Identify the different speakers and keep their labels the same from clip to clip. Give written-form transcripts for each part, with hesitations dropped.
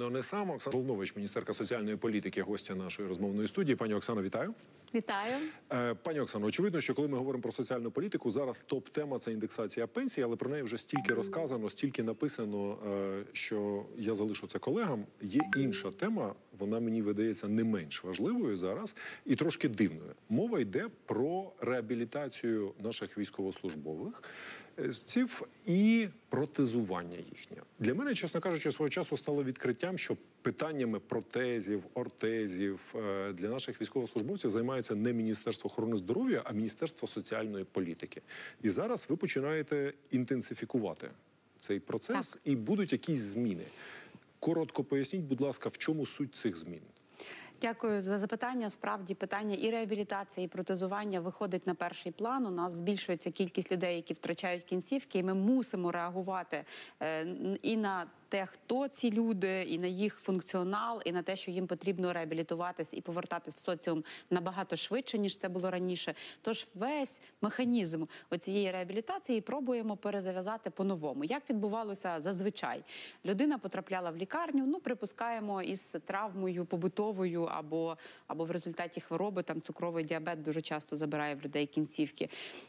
Speaker 1: Очевидно, не сам. Оксана Жолнович, міністерка соціальної політики, гостя нашої розмовної студії. Пані Оксано, вітаю.
Speaker 2: Вітаю.
Speaker 1: Пані Оксано, очевидно, що коли ми говоримо про соціальну політику, зараз топ-тема – це індексація пенсій, але про неї вже стільки розказано, стільки написано, що я залишу це колегам. Є інша тема, вона мені видається не менш важливою зараз і трошки дивною. Мова йде про реабілітацію наших військовослужбових і протезування їхнє. Для мене, чесно кажучи, свого часу стало відкриттям, що питаннями протезів, ортезів для наших військовослужбовців займається не Міністерство охорони здоров'я, а Міністерство соціальної політики. І зараз ви починаєте інтенсифікувати цей процес, і будуть якісь зміни. Коротко поясніть, будь ласка, в чому суть цих змін?
Speaker 2: Дякую за запитання. Справді, питання і реабілітації, і протезування виходить на перший план. У нас збільшується кількість людей, які втрачають кінцівки, і ми мусимо реагувати і на те, хто ці люди, і на їх функціонал, і на те, що їм потрібно реабілітуватись і повертатись в соціум набагато швидше, ніж це було раніше. Тож весь механізм оцієї реабілітації пробуємо перезав'язати по-новому. Як відбувалося зазвичай? Людина потрапляла в лікарню, ну, припускаємо, із травмою побутовою або в результаті хвороби, там цукровий діабет дуже часто забирає в людей кінцівки.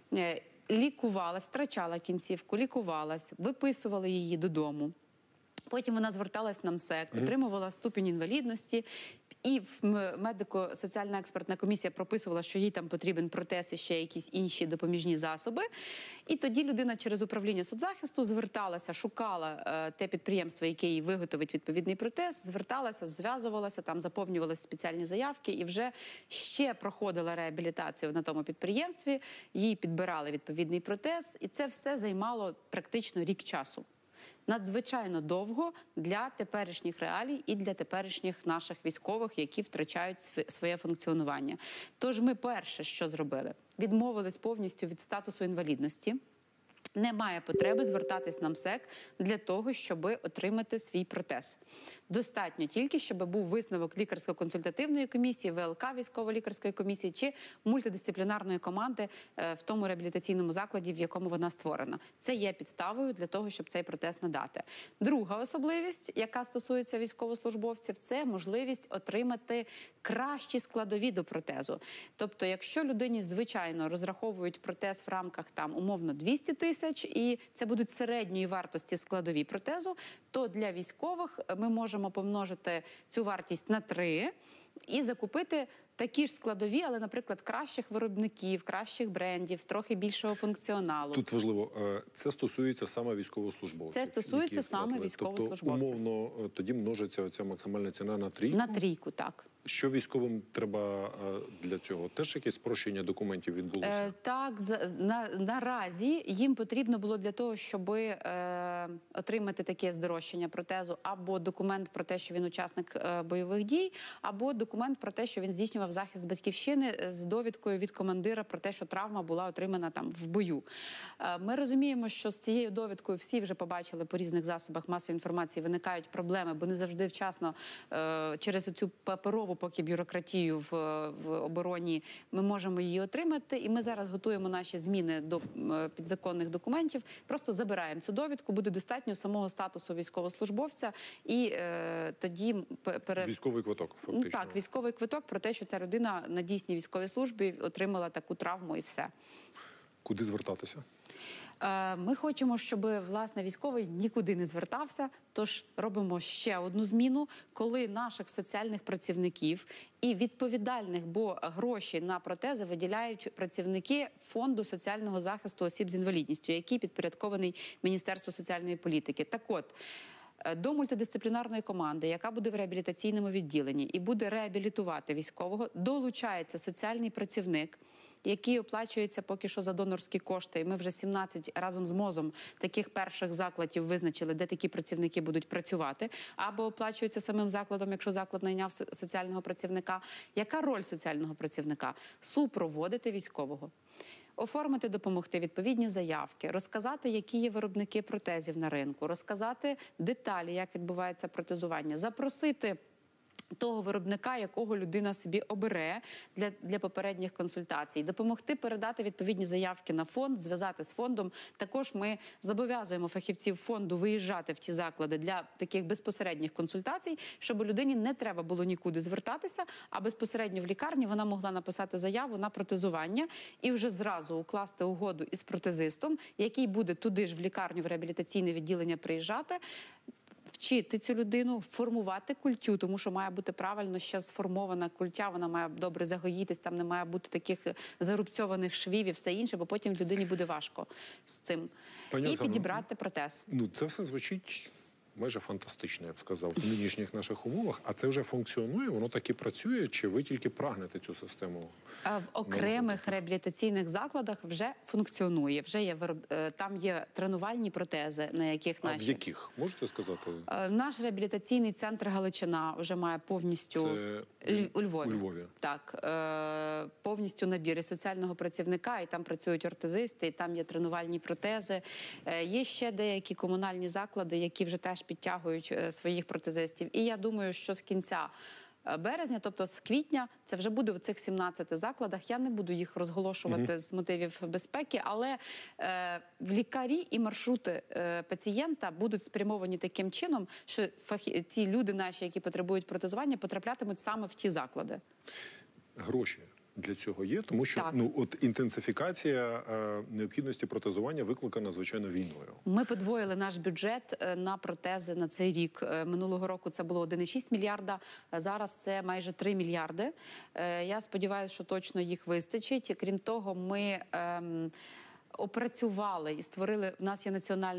Speaker 2: Лікувалась, втрачала кінцівку, лікувалась, виписували її додому. Потім вона зверталась на МСЕК, отримувала ступінь інвалідності, і медико-соціальна експертна комісія прописувала, що їй там потрібен протез і ще якісь інші допоміжні засоби. І тоді людина через управління соцзахисту зверталася, шукала те підприємство, яке їй виготовить відповідний протез, зверталася, зв'язувалася, там заповнювалися спеціальні заявки і вже ще проходила реабілітацію на тому підприємстві, їй підбирали відповідний протез, і це все займало практично рік часу. Надзвичайно довго для теперішніх реалій і для теперішніх наших військових, які втрачають своє функціонування. Тож ми перше, що зробили, відмовились повністю від статусу інвалідності. Немає потреби звертатись на МСЕК для того, щоб отримати свій протез. Достатньо тільки, щоб був висновок лікарсько-консультативної комісії, ВЛК військово-лікарської комісії чи мультидисциплінарної команди в тому реабілітаційному закладі, в якому вона створена. Це є підставою для того, щоб цей протез надати. Друга особливість, яка стосується військовослужбовців, це можливість отримати кращі складові до протезу. Тобто, якщо людині, звичайно, розраховують протез в рамках, там, умовно, 200 тисяч, і це будуть середньої вартості складові протезу, то для військових ми можемо помножити цю вартість на 3 і закупити такі ж складові, але, наприклад, кращих виробників, кращих брендів, трохи більшого функціоналу.
Speaker 1: Тут важливо, це стосується саме військовослужбовців.
Speaker 2: Це стосується саме військовослужбовців.
Speaker 1: Тобто, умовно, тоді множиться оця максимальна ціна на 3?
Speaker 2: На 3, так.
Speaker 1: Що військовим треба для цього? Теж якесь спрощення документів відбулося?
Speaker 2: Так, наразі їм потрібно було для того, щоб отримати таке здорожчання протезу, або документ про те, що він учасник бойових дій, або документ про те, що він здійснював захист батьківщини з довідкою від командира про те, що травма була отримана там в бою. Ми розуміємо, що з цією довідкою всі вже побачили по різних засобах масової інформації, виникають проблеми, бо не завжди вчасно через цю паперову поки бюрократію в обороні ми можемо її отримати. І ми зараз готуємо наші зміни до підзаконних документів. Просто забираємо цю довідку, буде достатньо самого статусу військовослужбовця і тоді...
Speaker 1: Військовий квиток, фактично.
Speaker 2: Так, військовий квиток про те, що ця людина на дійсній військовій службі отримала таку травму і все.
Speaker 1: Куди звертатися?
Speaker 2: Ми хочемо, щоб, власне, військовий нікуди не звертався, тож робимо ще одну зміну, коли наших соціальних працівників і відповідальних, бо гроші на протези виділяють працівники Фонду соціального захисту осіб з інвалідністю, який підпорядкований Міністерству соціальної політики. Так от, до мультидисциплінарної команди, яка буде в реабілітаційному відділенні і буде реабілітувати військового, долучається соціальний працівник, який оплачується поки що за донорські кошти. І ми вже 17 разом з МОЗом таких перших закладів визначили, де такі працівники будуть працювати, або оплачуються самим закладом, якщо заклад найняв соціального працівника. Яка роль соціального працівника? Супроводити військового. Оформити, допомогти відповідні заявки, розказати, які є виробники протезів на ринку, розказати деталі, як відбувається протезування, запросити того виробника, якого людина собі обере для попередніх консультацій. Допомогти передати відповідні заявки на фонд, зв'язати з фондом. Також ми зобов'язуємо фахівців фонду виїжджати в ті заклади для таких безпосередніх консультацій, щоб людині не треба було нікуди звертатися, а безпосередньо в лікарні вона могла написати заяву на протезування і вже зразу укласти угоду із протезистом, який буде туди ж в лікарню, в реабілітаційне відділення приїжджати, вчити цю людину, формувати культю, тому що має бути правильно ще сформована культя, вона має добре загоїтись, там не має бути таких зарубцьованих швів і все інше, бо потім людині буде важко з цим.
Speaker 1: Пані
Speaker 2: І
Speaker 1: Оксано,
Speaker 2: підібрати протез.
Speaker 1: Ну, це все звучить майже фантастично, я б сказав, в нинішніх наших умовах. А це вже функціонує, воно так і працює, чи ви тільки прагнете цю систему?
Speaker 2: В окремих реабілітаційних закладах вже функціонує. Вже є там є тренувальні протези, на яких наші...
Speaker 1: А в яких? Можете сказати?
Speaker 2: Наш реабілітаційний центр Галичина вже має повністю...
Speaker 1: Це
Speaker 2: у Львові.
Speaker 1: У Львові.
Speaker 2: Так. Повністю набір і соціального працівника, і там працюють ортезисти, і там є тренувальні протези. Є ще деякі комунальні заклади, які вже теж підтягують своїх протезистів. І я думаю, що з кінця березня, тобто з квітня, це вже буде в цих 17 закладах. Я не буду їх розголошувати з мотивів безпеки, але в лікарі і маршрути пацієнта будуть спрямовані таким чином, що ті люди наші, які потребують протезування, потраплятимуть саме в ті заклади.
Speaker 1: Гроші для цього є, тому що
Speaker 2: Так.
Speaker 1: от інтенсифікація необхідності протезування викликана, звичайно, війною.
Speaker 2: Ми подвоїли наш бюджет на протези на цей рік. Минулого року це було 1,6 мільярда, зараз це майже 3 мільярди. Я сподіваюся, що точно їх вистачить. Крім того, ми опрацювали і створили, в нас є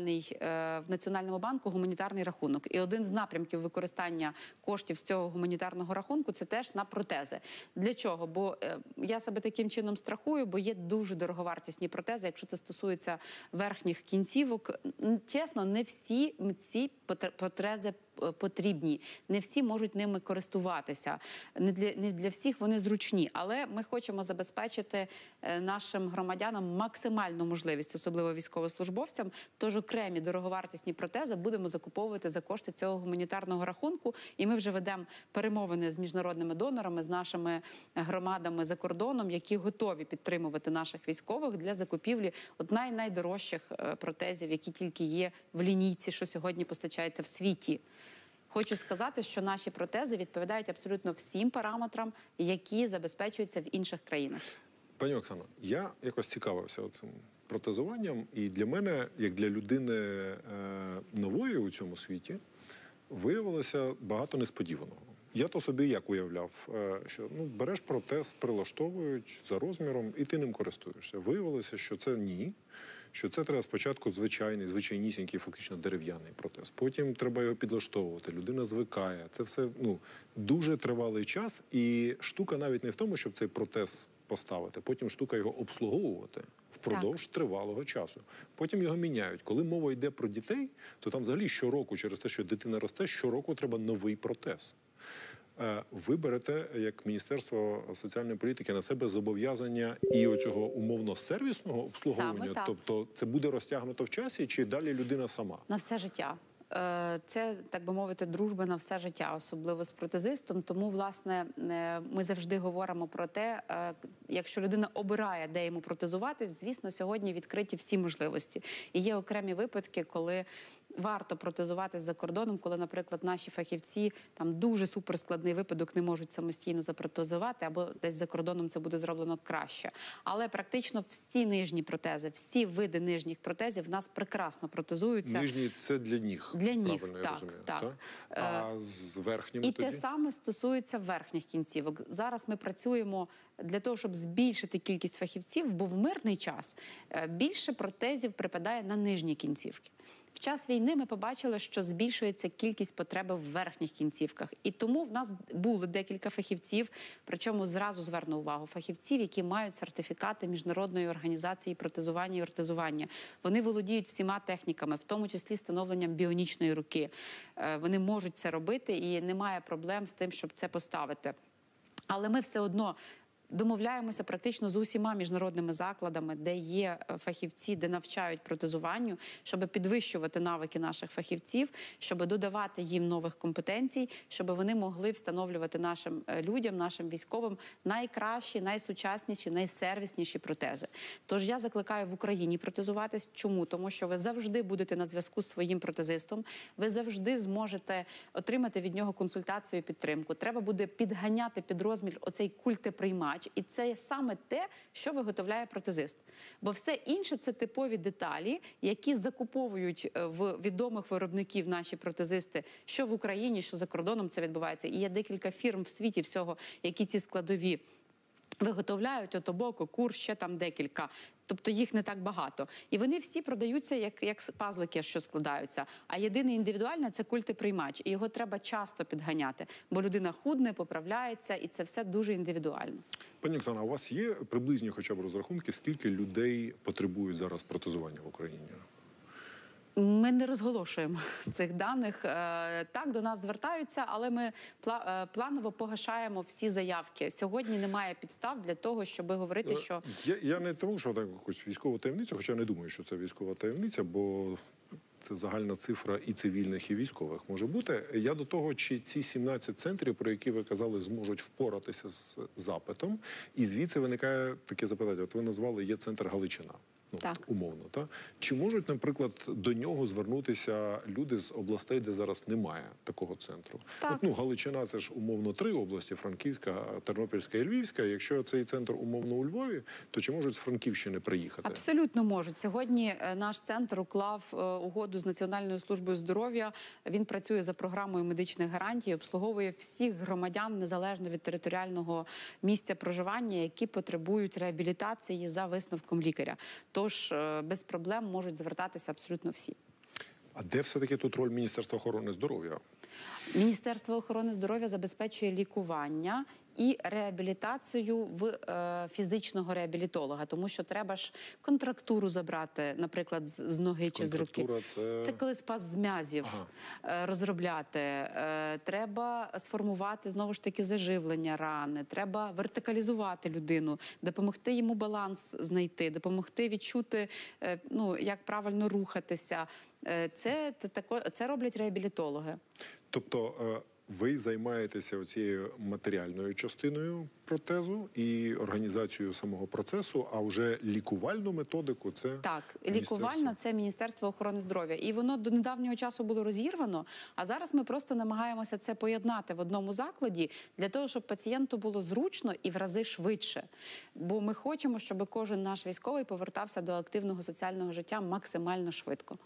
Speaker 2: в Національному банку гуманітарний рахунок. І один з напрямків використання коштів з цього гуманітарного рахунку – це теж на протези. Для чого? Бо я себе таким чином страхую, бо є дуже дороговартісні протези, якщо це стосується верхніх кінцівок. Чесно, не всі ці протези потрібні. Не всі можуть ними користуватися. Не для всіх вони зручні. Але ми хочемо забезпечити нашим громадянам максимальну можливість, особливо військовослужбовцям. Тож окремі дороговартісні протези будемо закуповувати за кошти цього гуманітарного рахунку. І ми вже ведемо перемовини з міжнародними донорами, з нашими громадами за кордоном, які готові підтримувати наших військових для закупівлі найдорожчих протезів, які тільки є в лінійці, що сьогодні постачається в світі. Хочу сказати, що наші протези відповідають абсолютно всім параметрам, які забезпечуються в інших країнах.
Speaker 1: Пані Оксано, я якось цікавився цим протезуванням, і для мене, як для людини нової у цьому світі, виявилося багато несподіваного. Я то собі як уявляв, що береш протез, прилаштовують за розміром, і ти ним користуєшся. Виявилося, що це ні. Що це треба спочатку звичайнісінький, фактично дерев'яний протез. Потім треба його підлаштовувати, людина звикає. Це все дуже тривалий час. І штука навіть не в тому, щоб цей протез поставити. Потім штука його обслуговувати впродовж тривалого часу. Потім його міняють. Коли мова йде про дітей, то там взагалі щороку, через те, що дитина росте, щороку треба новий протез. Ви берете, як Міністерство соціальної політики, на себе зобов'язання і оцього умовно-сервісного обслуговування? Тобто це буде розтягнуто в часі, чи далі людина сама?
Speaker 2: На все життя. Це, так би мовити, дружба на все життя, особливо з протезистом. Тому, власне, ми завжди говоримо про те, якщо людина обирає, де йому протезувати, звісно, сьогодні відкриті всі можливості. І є окремі випадки, коли варто протезуватись за кордоном, коли, наприклад, наші фахівці, там дуже суперскладний випадок, не можуть самостійно запротезувати, або десь за кордоном це буде зроблено краще. Але практично всі нижні протези, всі види нижніх протезів в нас прекрасно протезуються.
Speaker 1: Нижні – це для ніг,
Speaker 2: для ніг,
Speaker 1: правильно я розумію,
Speaker 2: так.
Speaker 1: А з верхніми
Speaker 2: і
Speaker 1: тоді?
Speaker 2: те саме стосується верхніх кінцівок. Зараз ми працюємо для того, щоб збільшити кількість фахівців, бо в мирний час більше протезів припадає на нижні кінцівки. В час війни ми побачили, що збільшується кількість потреби в верхніх кінцівках. І тому в нас було декілька фахівців, причому зразу зверну увагу, фахівців, які мають сертифікати Міжнародної організації протезування і ортезування. Вони володіють всіма техніками, в тому числі встановленням біонічної руки. Вони можуть це робити і немає проблем з тим, щоб це поставити. Але ми все одно домовляємося практично з усіма міжнародними закладами, де є фахівці, де навчають протезуванню, щоб підвищувати навики наших фахівців, щоб додавати їм нових компетенцій, щоб вони могли встановлювати нашим людям, нашим військовим найкращі, найсучасніші, найсервісніші протези. Тож я закликаю в Україні протезуватись. Чому? Тому що ви завжди будете на зв'язку з своїм протезистом, ви завжди зможете отримати від нього консультацію і підтримку. Треба буде підганяти під розмір оцей культеприймач, і це саме те, що виготовляє протезист. Бо все інше – це типові деталі, які закуповують в відомих виробників наші протезисти, що в Україні, що за кордоном це відбувається. І є декілька фірм в світі всього, які ці складові виготовляють, Отобоко, Кур, ще там декілька. Тобто їх не так багато. І вони всі продаються як пазлики, що складаються. А єдине індивідуальне – це культеприймач. І його треба часто підганяти, бо людина худне, поправляється, і це все дуже індивідуально.
Speaker 1: Пані Оксана, а у вас є приблизні хоча б розрахунки, скільки людей потребують зараз протезування в Україні?
Speaker 2: Ми не розголошуємо цих даних. Так, до нас звертаються, але ми планово погашаємо всі заявки. Сьогодні немає підстав для того, щоб говорити, що...
Speaker 1: Я не тому, що так якусь військову таємницю, хоча не думаю, що це військова таємниця, бо це загальна цифра і цивільних, і військових може бути. Я до того, чи ці 17 центрів, про які ви казали, зможуть впоратися з запитом, і звідси виникає таке запитання. От ви назвали, є центр Галичина.
Speaker 2: Так.
Speaker 1: Умовно, так? Чи можуть, наприклад, до нього звернутися люди з областей, де зараз немає такого центру?
Speaker 2: Так.
Speaker 1: От, Галичина – це ж умовно 3 області – Франківська, Тернопільська і Львівська. Якщо цей центр умовно у Львові, то чи можуть з Франківщини приїхати?
Speaker 2: Абсолютно можуть. Сьогодні наш центр уклав угоду з Національною службою здоров'я. Він працює за програмою медичних гарантій, обслуговує всіх громадян, незалежно від територіального місця проживання, які потребують реабілітації за висновком лікаря. Тож без проблем можуть звертатися абсолютно всі.
Speaker 1: А де все-таки тут роль Міністерства охорони здоров'я?
Speaker 2: Міністерство охорони здоров'я забезпечує лікування і реабілітацію в фізичного реабілітолога, тому що треба ж контрактуру забрати, наприклад, з ноги чи з руки. Це коли спазм м'язів розробляти. Треба сформувати, знову ж таки, заживлення рани, треба вертикалізувати людину, допомогти йому баланс знайти, допомогти відчути, як правильно рухатися. Це роблять реабілітологи.
Speaker 1: Тобто ви займаєтеся цією матеріальною частиною протезу і організацією самого процесу, а вже лікувальну методику – це
Speaker 2: Так, лікувальна – це Міністерство охорони здоров'я. І воно до недавнього часу було розірвано, а зараз ми просто намагаємося це поєднати в одному закладі для того, щоб пацієнту було зручно і в рази швидше. Бо ми хочемо, щоб кожен наш військовий повертався до активного соціального життя максимально швидко.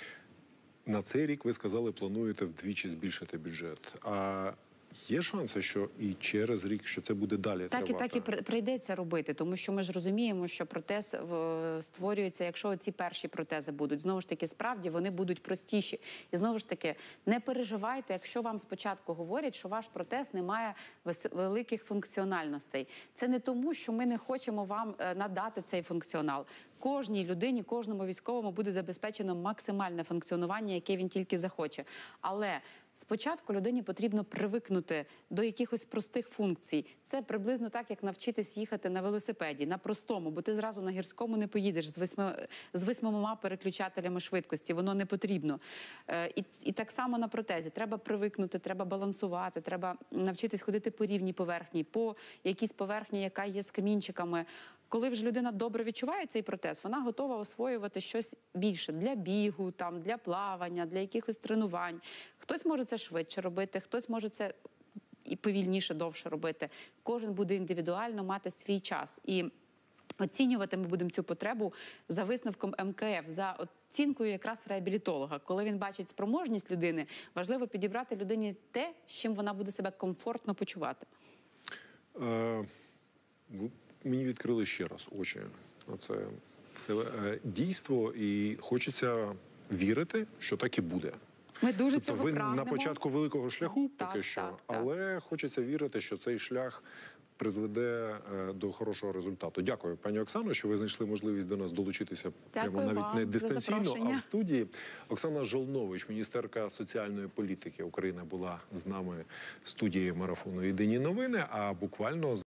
Speaker 1: На цей рік, ви сказали, плануєте вдвічі збільшити бюджет. А є шанси, що і через рік, що це буде далі тривати?
Speaker 2: Так і прийдеться робити, тому що ми ж розуміємо, що протез створюється, якщо ці перші протези будуть. Знову ж таки, справді, вони будуть простіші. І знову ж таки, не переживайте, якщо вам спочатку говорять, що ваш протез не має великих функціональностей. Це не тому, що ми не хочемо вам надати цей функціонал. Кожній людині, кожному військовому буде забезпечено максимальне функціонування, яке він тільки захоче. Але спочатку людині потрібно привикнути до якихось простих функцій. Це приблизно так, як навчитись їхати на велосипеді, на простому, бо ти зразу на гірському не поїдеш з 8 переключателями швидкості, воно не потрібно. І так само на протезі. Треба привикнути, треба балансувати, треба навчитись ходити по рівній поверхні, по якійсь поверхні, яка є з камінчиками. Коли вже людина добре відчуває цей протез, вона готова освоювати щось більше для бігу, для плавання, для якихось тренувань. Хтось може це швидше робити, хтось може це і повільніше, довше робити. Кожен буде індивідуально мати свій час. І оцінювати ми будемо цю потребу за висновком МКФ, за оцінкою якраз реабілітолога. Коли він бачить спроможність людини, важливо підібрати людині те, з чим вона буде себе комфортно почувати.
Speaker 1: Мені відкрили ще раз очі на це все дійство, і хочеться вірити, що так і буде.
Speaker 2: Ми дуже цього
Speaker 1: ви
Speaker 2: прагнемо.
Speaker 1: На початку великого шляху поки що, але хочеться вірити, що цей шлях призведе до хорошого результату. Дякую, пані Оксано, що ви знайшли можливість до нас долучитися прямо навіть не дистанційно, а в студії. Оксана Жолнович, міністерка соціальної політики України, була з нами в студії марафону «Єдині новини», а буквально